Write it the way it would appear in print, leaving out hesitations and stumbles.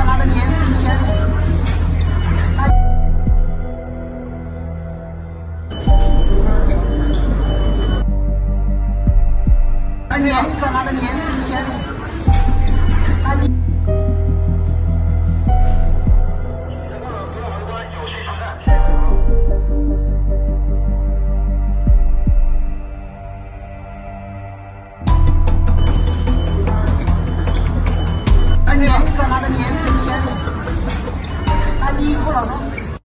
下那个年龄线。看见一下那个年龄线。